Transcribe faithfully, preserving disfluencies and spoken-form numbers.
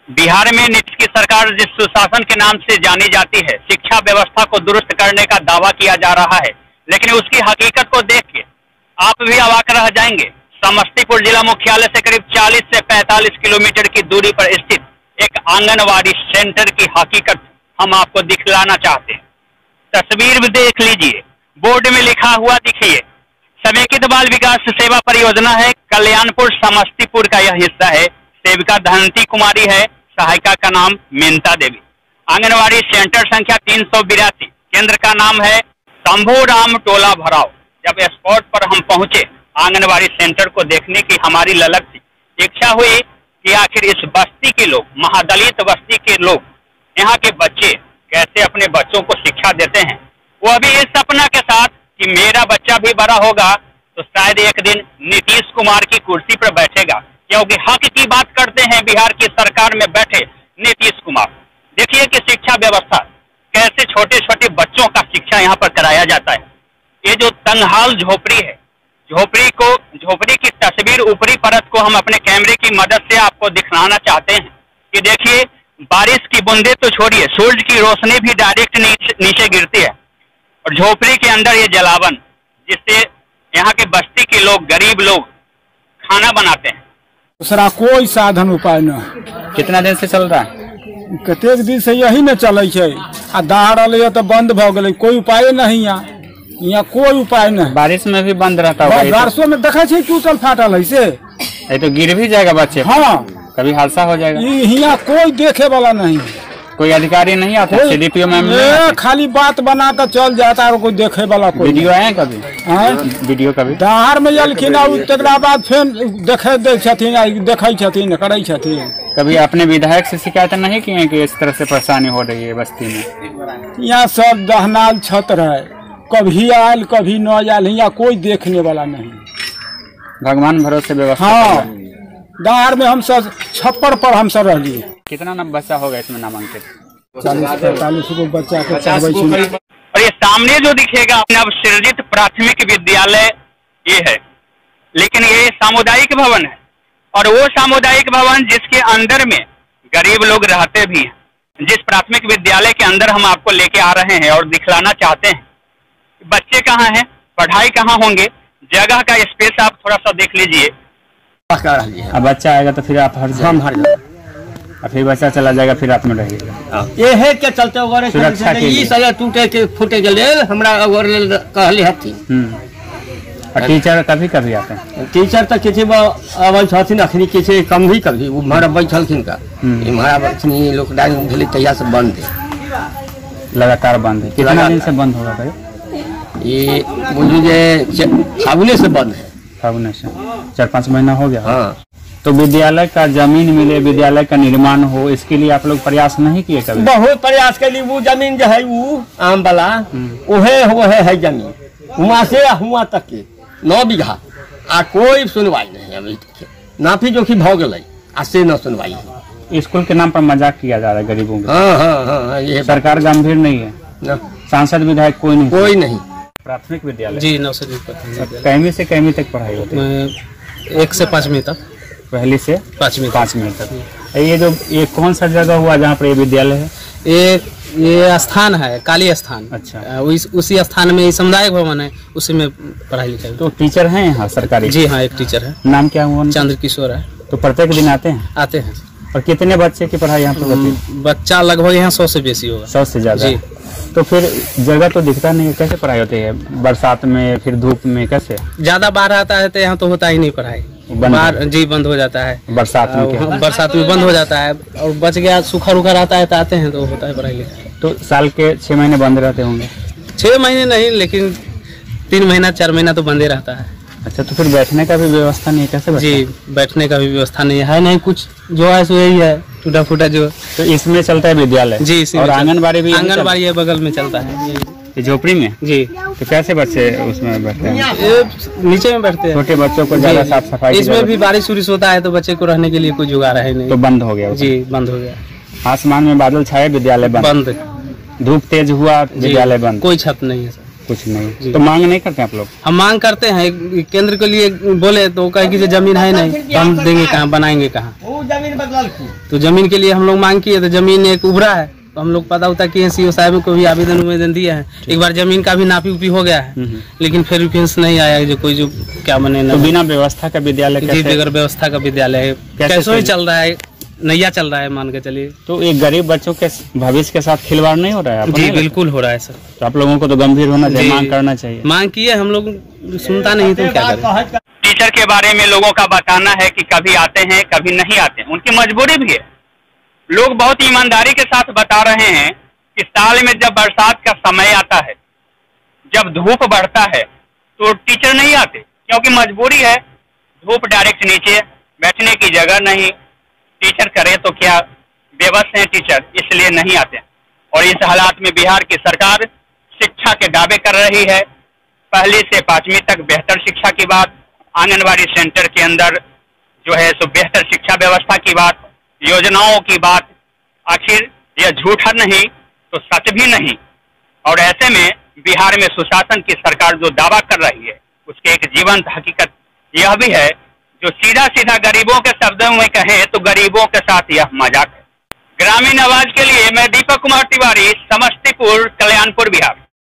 बिहार में नीतीश की सरकार जिस सुशासन के नाम से जानी जाती है, शिक्षा व्यवस्था को दुरुस्त करने का दावा किया जा रहा है, लेकिन उसकी हकीकत को देख के आप भी अवाक रह जाएंगे। समस्तीपुर जिला मुख्यालय से करीब चालीस से पैंतालीस किलोमीटर की दूरी पर स्थित एक आंगनवाड़ी सेंटर की हकीकत हम आपको दिखलाना चाहते हैं। तस्वीर भी देख लीजिए, बोर्ड में लिखा हुआ दिखिए, समेकित बाल विकास सेवा परियोजना है, कल्याणपुर समस्तीपुर का यह हिस्सा है। सेविका धनती कुमारी है, सहायिका का नाम मेनता देवी। आंगनवाड़ी सेंटर संख्या तीन सौ बिरासी, केंद्र का नाम है शंभू राम टोला भराव। जब स्पॉट पर हम पहुंचे, आंगनवाड़ी सेंटर को देखने की हमारी ललक थी। इच्छा हुई कि आखिर इस बस्ती के लोग, महादलित बस्ती के लोग, यहाँ के बच्चे कैसे अपने बच्चों को शिक्षा देते हैं, वो अभी इस सपना के साथ कि मेरा बच्चा भी बड़ा होगा तो शायद एक दिन नीतीश कुमार की कुर्सी पर बैठेगा, क्योंकि हक की बात करते हैं बिहार की सरकार में बैठे नीतीश कुमार। देखिए कि शिक्षा व्यवस्था कैसे छोटे छोटे बच्चों का शिक्षा यहाँ पर कराया जाता है। ये जो तंगहाल झोपड़ी है, झोपड़ी को झोपड़ी की तस्वीर ऊपरी परत को हम अपने कैमरे की मदद से आपको दिखलाना चाहते हैं कि देखिए, बारिश की बूंदे तो छोड़िए, सूरज की रोशनी भी डायरेक्ट नीचे, नीचे गिरती है और झोपड़ी के अंदर ये जलावन, जिससे यहाँ के बस्ती के लोग, गरीब लोग खाना बनाते हैं। दूसरा कोई साधन उपाय न। कितना दिन से चल रहा है? कतेक दिन से यही न चले छे। आ दाहड़ अल तो बंद भ गए, कोई उपाय नहीं। यहाँ यहाँ कोई उपाय नहीं। बारिश में भी बंद रहता है। बारिशों में देखा छे टूटल फाटल है से, ये तो गिर भी जाएगा बच्चे। हाँ, कभी हादसा हो जाएगा। यहाँ कोई देखे वाला नहीं, कोई अधिकारी नहीं आता। सीडीपीओ में खाली बात बनाता चल जाता है, कोई देखे वाला कोई। वीडियो आए कभी? वीडियो कभी दाहड़ में जलखिन तकरा बाद फिर देखे देखे छथिन, करे छथिन। कभी अपने विधायक से शिकायत नहीं किए कि इस तरह से परेशानी हो रही है बस्ती में? यहाँ सब दहनाल छत है, कभी आयल कभी न आयल, यहाँ कोई देखने वाला नहीं। भगवान भरोसे व्यवस्था। हाँ, दाहड़ में हम सब छप्पर पर हम सब रह लिए। कितना न बच्चा होगा इसमें नामांकित? चालीस पैंतालीस को बच्चा के। और ये सामने जो दिखेगा नवसृजित प्राथमिक विद्यालय ये है, लेकिन ये सामुदायिक भवन है और वो सामुदायिक भवन जिसके अंदर में गरीब लोग रहते भी हैं। जिस प्राथमिक विद्यालय के अंदर हम आपको लेके आ रहे हैं और दिखलाना चाहते हैं, बच्चे कहाँ हैं, पढ़ाई कहाँ होंगे, जगह का स्पेस आप थोड़ा सा देख लीजिए। अब बच्चा आएगा तो फिर आप हर हम हर और फिर बच्चा चला जाएगा, फिर आप में रहिएगा। ये है क्या चलते वगैरह सुरक्षा के लिए सजा टूटे के फूटे के लेल हमरा कहले हथी। और टीचर कभी कभी आते हैं? टीचर तो किसी अबै छथिन, अखनी किसी कम भी कभी उम्हर बैठलखिन का इम्हर अखनी लॉकडाउन भेले तहिया से बंद है, लगातार बंद है। कितना दिन से बंद होगा भाई? ये बोलिए जे फागुने से बंद है। फागुने से चार पाँच महीना हो गया। हाँ, तो विद्यालय का जमीन मिले, विद्यालय का निर्माण हो, इसके लिए आप लोग प्रयास नहीं किए कभी? बहुत प्रयास के लिए। वो जमीन जो है वो आम वाला ओहे है, है जमीन हुआ से हुआ तक के नौ बीघा आ कोई सुनवाई नहीं। अभी नाफी जोखी भ गई आ से न सुनवाई है। स्कूल के नाम पर मजाक किया जा रहा है गरीबों का। हाँ हाँ हाँ, ये सरकार गंभीर नहीं है, सांसद विधायक कोई नहीं? कोई नहीं। प्राथमिक विद्यालय जी नवसृजित कैमी से कैमी तक पढ़ाई होती है? एक से पाँचवीं तक। पहली से पाँचवीं पाँचवीं तक। ये जो ये कौन सा जगह हुआ जहाँ पर ये विद्यालय है? ये ये स्थान है काली स्थान। अच्छा, उस, उसी स्थान में सामुदायिक भवन है, उसी में पढ़ाई लिखाई। तो टीचर हैं यहाँ सरकारी? जी हाँ, एक टीचर है। नाम क्या हुआ? चंद्र किशोर है। तो प्रत्येक दिन आते हैं? आते हैं। और कितने बच्चे की पढ़ाई यहाँ पर होती है? बच्चा लगभग यहाँ सौ से बेसी होगा। सौ से ज्यादा? जी। तो फिर जगह तो दिखता नहीं है, कैसे पढ़ाई होती है बरसात में, फिर धूप में कैसे? ज्यादा बाढ़ आता है तो यहाँ तो होता ही नहीं पढ़ाई। बाढ़ जी बंद हो जाता है बरसात में। क्या बरसात में बंद हो जाता है और बच गया सूखा रूखा रहता है तो आते हैं तो होता है पढ़ाई लिखाई। तो साल के छह महीने बंद रहते होंगे? छह महीने नहीं, लेकिन तीन महीना चार महीना तो बंद ही रहता है। अच्छा, तो फिर बैठने का भी व्यवस्था नहीं है? कैसे? जी, बैठने का भी व्यवस्था नहीं है, नहीं कुछ जो है सो यही है टूटा फूटा जो। तो इसमें चलता है विद्यालय? जी। और आंगनबाड़ी भी? आंगनबाड़ी है बगल में चलता है, झोपड़ी में। जी। तो कैसे बच्चे उसमें बैठते हैं? नीचे में बैठते हैं। छोटे बच्चों को ज्यादा साफ सफाई? इसमें भी बारिश उरिश होता है तो बच्चे को रहने के लिए कोई जुगाड़ है नहीं, तो बंद हो गया? जी बंद हो गया। आसमान में बादल छाए, विद्यालय बंद? बंद। धूप तेज हुआ, विद्यालय बंद? कोई छत नहीं है सर। कुछ नहीं, तो मांग नहीं करते आप लोग? हम मांग करते हैं, केंद्र के लिए बोले तो कहे कि जमीन है नहीं, तो हम देंगे कहाँ, बनाएंगे कहाँ? वो जमीन बदल तो जमीन के लिए हम लोग मांग किए, तो जमीन एक उभरा है, तो हम लोग पता होता कि सीओ साहब को भी आवेदन उवेदन दिया है। एक बार जमीन का भी नापी उपी हो गया है, लेकिन फिर रिफेंस नहीं आया, जो कोई जो क्या बने ना। तो बिना व्यवस्था का विद्यालय, बगैर व्यवस्था का विद्यालय है, कैसे ही चल रहा है, नैया चल रहा है मान के चलिए। तो एक गरीब बच्चों के भविष्य के साथ खिलवाड़ नहीं हो रहा है? जी बिल्कुल हो रहा है सर। तो आप लोगों को तो गंभीर होना चाहिए, मांग करना चाहिए। मांग किए हम लोग, सुनता नहीं तो क्या करें। टीचर के बारे में लोगों का बताना है कि कभी आते हैं कभी नहीं आते, उनकी मजबूरी भी है। लोग बहुत ईमानदारी के साथ बता रहे हैं कि साल में जब बरसात का समय आता है, जब धूप बढ़ता है, तो टीचर नहीं आते, क्योंकि मजबूरी है, धूप डायरेक्ट नीचे, बैठने की जगह नहीं, टीचर करे तो क्या, बेबस हैं टीचर, इसलिए नहीं आते। और इस हालात में बिहार की सरकार शिक्षा के दावे कर रही है, पहली से पांचवीं तक बेहतर शिक्षा की बात, आंगनबाड़ी सेंटर के अंदर जो है सो बेहतर शिक्षा व्यवस्था की बात, योजनाओं की बात। आखिर यह झूठा नहीं तो सच भी नहीं। और ऐसे में बिहार में सुशासन की सरकार जो दावा कर रही है, उसके एक जीवंत हकीकत यह भी है, जो सीधा सीधा गरीबों के शब्दों में कहें तो गरीबों के साथ यह मजाक है। ग्रामीण आवाज के लिए मैं दीपक कुमार तिवारी, समस्तीपुर, कल्याणपुर, बिहार।